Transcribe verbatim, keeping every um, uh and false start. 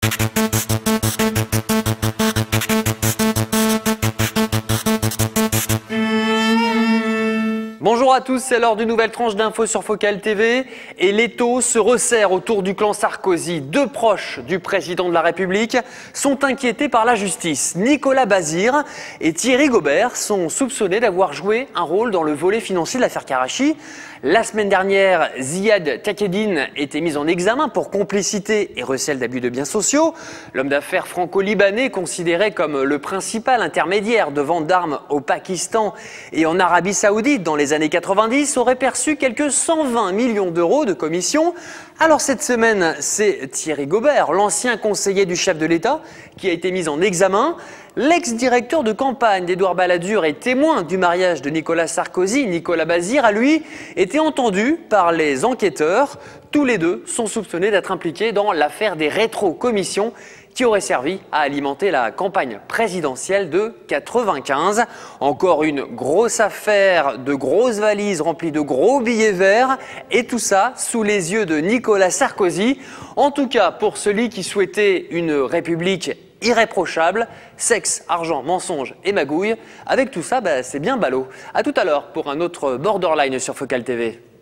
Bonjour à tous, c'est l'heure d'une nouvelle tranche d'infos sur Focal T V et l'étau se resserre autour du clan Sarkozy. Deux proches du président de la République sont inquiétés par la justice. Nicolas Bazir et Thierry Gaubert sont soupçonnés d'avoir joué un rôle dans le volet financier de l'affaire Karachi. La semaine dernière, Ziad Takedine était mis en examen pour complicité et recel d'abus de biens sociaux. L'homme d'affaires franco-libanais, considéré comme le principal intermédiaire de vente d'armes au Pakistan et en Arabie Saoudite dans les années quatre-vingt-dix, aurait perçu quelques cent vingt millions d'euros de commission. Alors cette semaine, c'est Thierry Gaubert, l'ancien conseiller du chef de l'État, qui a été mis en examen. L'ex-directeur de campagne d'Édouard Balladur et témoin du mariage de Nicolas Sarkozy, Nicolas Bazir, a lui été entendu par les enquêteurs. Tous les deux sont soupçonnés d'être impliqués dans l'affaire des rétro-commissions qui aurait servi à alimenter la campagne présidentielle de quatre-vingt-quinze. Encore une grosse affaire de grosses valises remplies de gros billets verts et tout ça sous les yeux de Nicolas Sarkozy. En tout cas, pour celui qui souhaitait une république irréprochable, sexe, argent, mensonge et magouille, avec tout ça, bah, c'est bien ballot. A tout à l'heure pour un autre Borderline sur Focal T V.